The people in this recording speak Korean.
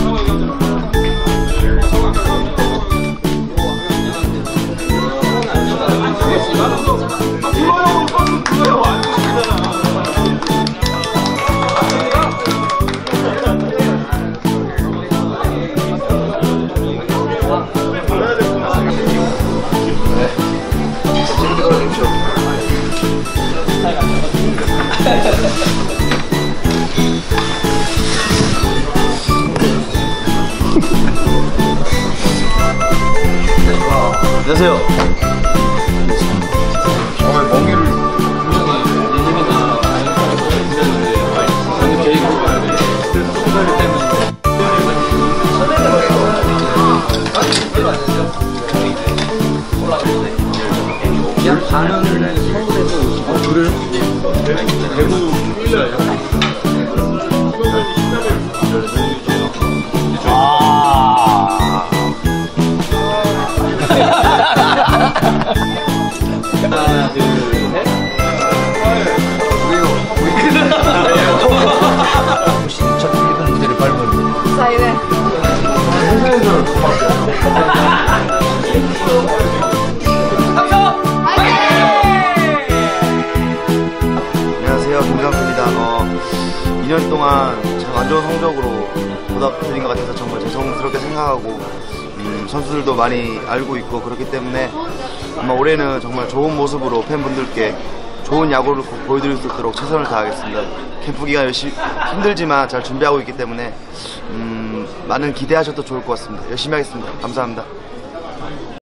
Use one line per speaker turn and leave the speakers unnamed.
안녕하세요.
멍게를
약 반은 서울에서 그래요?
대구
하나, 둘, 셋.
혹시 첫 일본 무대를 밟은
사이네.
안녕하세요, 김상수입니다. 2년 동안 참 안 좋은 성적으로 보답드린 것 같아서 정말 죄송스럽게 생각하고 선수들도 많이 알고 있고 그렇기 때문에 아마 올해는 정말 좋은 모습으로 팬분들께 좋은 야구를 꼭 보여드릴 수 있도록 최선을 다하겠습니다. 캠프 기간 열심히 힘들지만 잘 준비하고 있기 때문에 많은 기대하셔도 좋을 것 같습니다. 열심히 하겠습니다. 감사합니다.